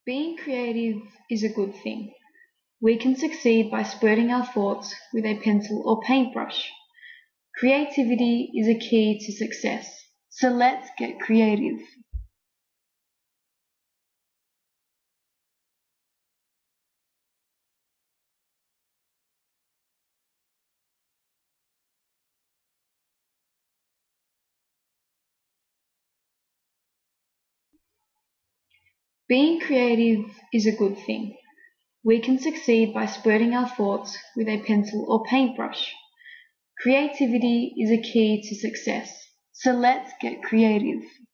Being creative is a good thing. We can succeed by spreading our thoughts with a pencil or paintbrush. Creativity is a key to success. So let's get creative. Being creative is a good thing. We can succeed by spreading our thoughts with a pencil or paintbrush. Creativity is a key to success. So let's get creative.